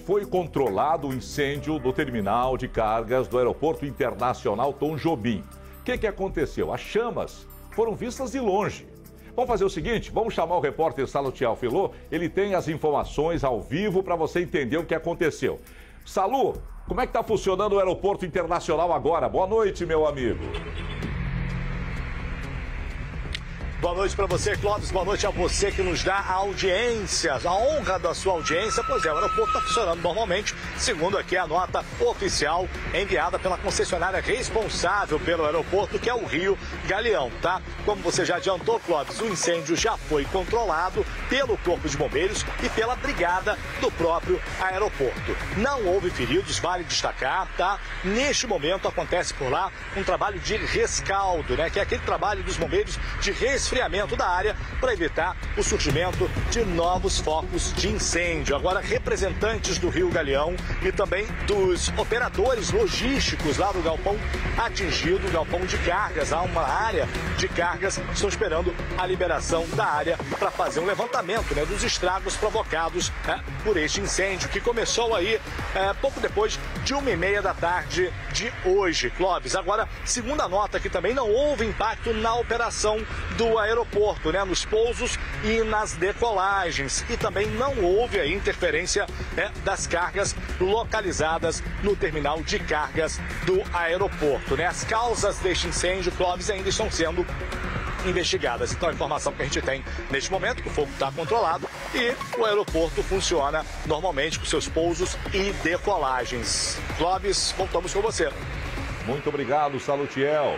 foi controlado o incêndio no terminal de cargas do Aeroporto Internacional Tom Jobim. O que aconteceu? As chamas foram vistas de longe. Vamos fazer o seguinte, vamos chamar o repórter Salutiel Filô, ele tem as informações ao vivo para você entender o que aconteceu. Salu, como é que está funcionando o Aeroporto Internacional agora? Boa noite, meu amigo. Boa noite para você, Clóvis. Boa noite a você que nos dá audiência, a honra da sua audiência. Pois é, o aeroporto está funcionando normalmente, segundo aqui a nota oficial enviada pela concessionária responsável pelo aeroporto, que é o Rio Galeão, tá? Como você já adiantou, Clóvis, o incêndio já foi controlado pelo Corpo de Bombeiros e pela brigada do próprio aeroporto. Não houve feridos, vale destacar, tá? Neste momento acontece por lá um trabalho de rescaldo, né? Que é aquele trabalho dos bombeiros de resfriamento da área para evitar o surgimento de novos focos de incêndio. Agora, representantes do Rio Galeão e também dos operadores logísticos lá do galpão atingido, o galpão de cargas, há uma área de cargas, estão esperando a liberação da área para fazer um levantamento, né, dos estragos provocados por este incêndio que começou aí pouco depois de 1h30 da tarde de hoje, Clóvis. Agora, segundo a nota, que também não houve impacto na operação do aeroporto, né, nos pousos e nas decolagens. E também não houve a interferência das cargas localizadas no terminal de cargas do aeroporto, né? As causas deste incêndio, Clóvis, ainda estão sendo investigadas. Então, a informação que a gente tem neste momento, que o fogo está controlado e o aeroporto funciona normalmente com seus pousos e decolagens. Clóvis, voltamos com você. Muito obrigado, Salutiel.